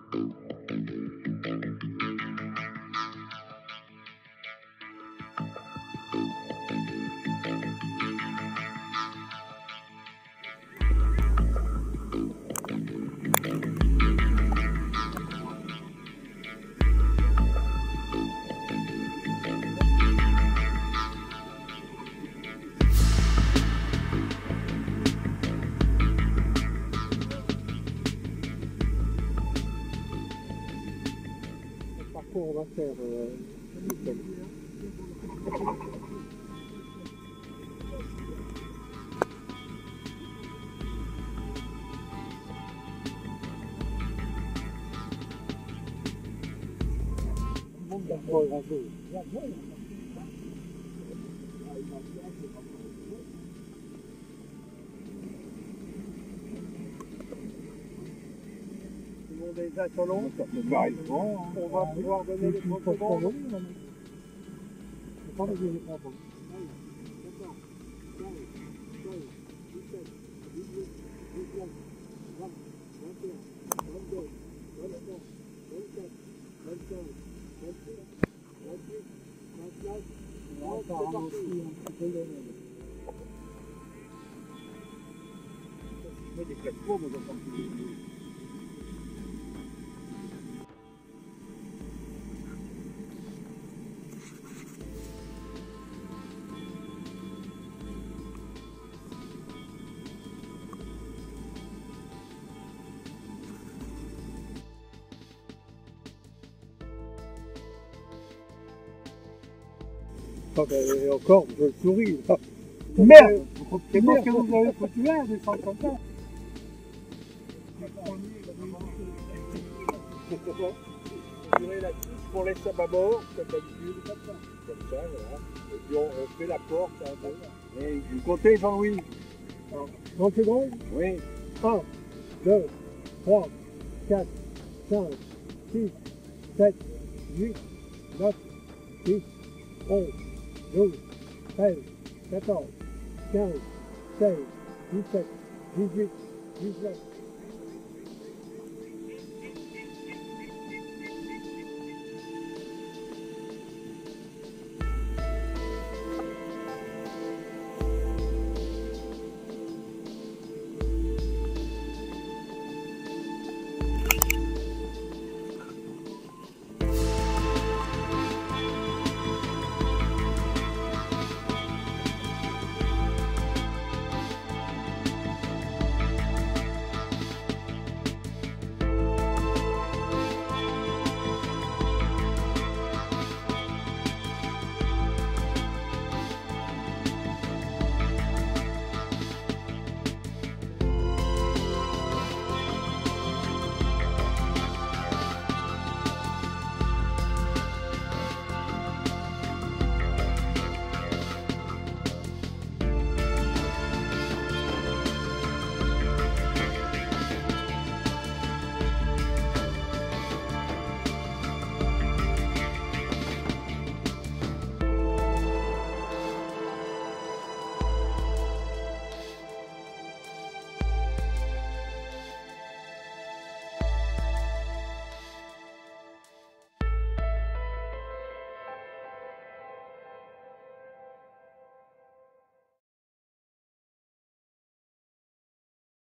On va faire des accolons. On va pouvoir donner les commandes. Des plateformes, on va et encore, je souris. Merde! C'est parce que vous avez foutu là, des centres comme ça. On tirait la tige, on laisse à bâbord, comme d'habitude. Comme ça, voilà. Et puis on fait la porte. Et vous comptez, Jean-Louis? 30 secondes? Oui. 1, 2, 3, 4, 5, 6, 7, 8, 9, 10, 11, 12, 13, 14, 15, 16, 17, 18, 19.